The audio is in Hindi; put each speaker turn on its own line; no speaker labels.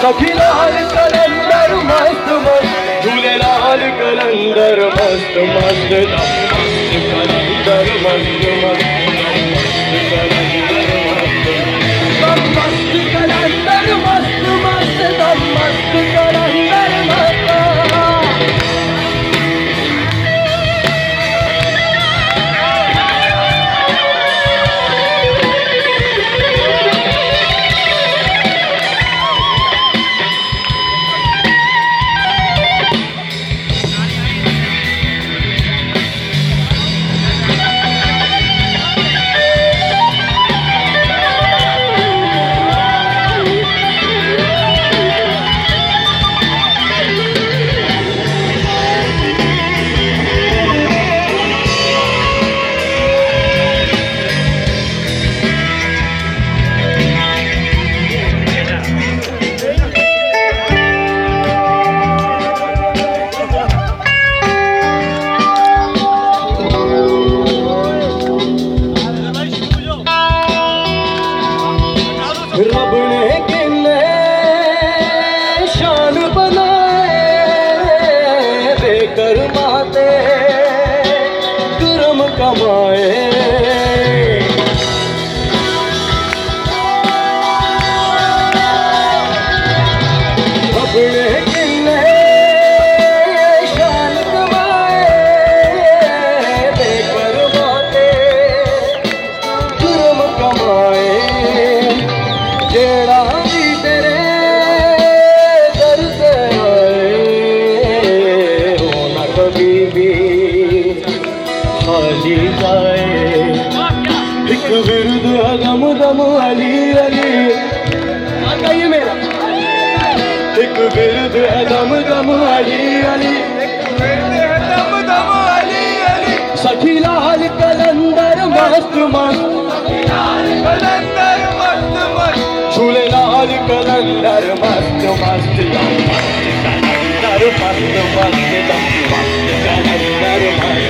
सखी लाल कलंदर मस्त मस्त झूलेलाल कलंदर मस्त मस्त मस्त कलंदर मस्त मस्त कलंदर मस्त कलंदर मस्त मस्त मस्त कलंदर मस्त। रब ने किन्ने शान बनाए बेकरमा ते कर्म कमाए। रब ने किन्ने शान कमाए बेकरमा ते कर्म कमाए। जेड़ा भी तेरे दर से आए हो न कभी भी खाली जाए। एक विरुद्ध दम दम अली अली गाइए मेरा। एक विरुद्ध दम दम अली अली दम दम अली अली। सखी लाल कलंदर मस्त मस्त कलंदर मस्त मस्त झूलेलाल कलंदर मस्त मस्त मस्त कलंदर मस्त मस्त मस्त कलंदर मस्त।